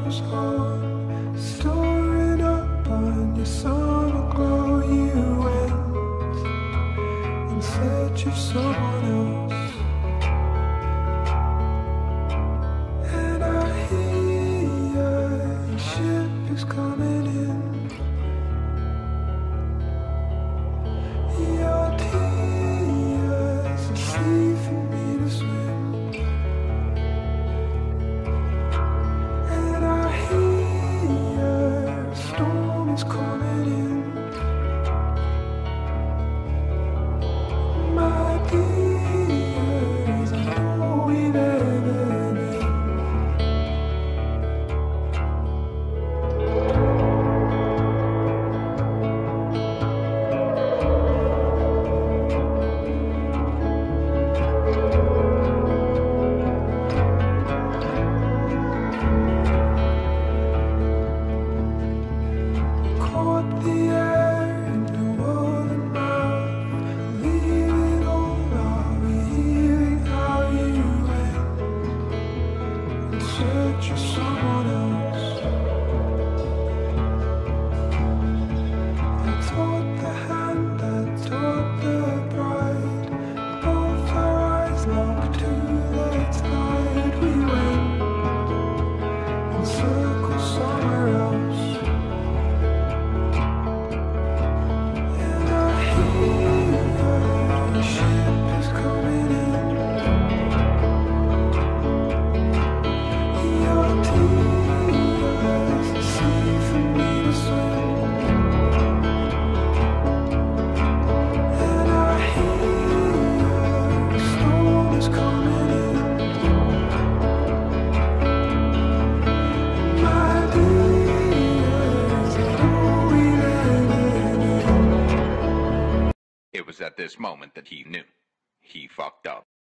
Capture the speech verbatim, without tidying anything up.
goes on, storing up on your summer glow. You went in search of someone else, and I hear your ship is coming in. Your tears are sea for me to swim, and I hear a storm is coming in. My tears are all we've ever been. Caught the air in your wooden mouth, leaving all our hearing how you went in search of someone else. I taught the hand, I taught the bride, both our eyes locked to the tide. We went in circles somewhere else. And I hear your ship is coming in. Your tears are sea for me to swim, and I hear a storm is coming in. My tears are all we've ever been. It was at this moment that he knew. He fucked up.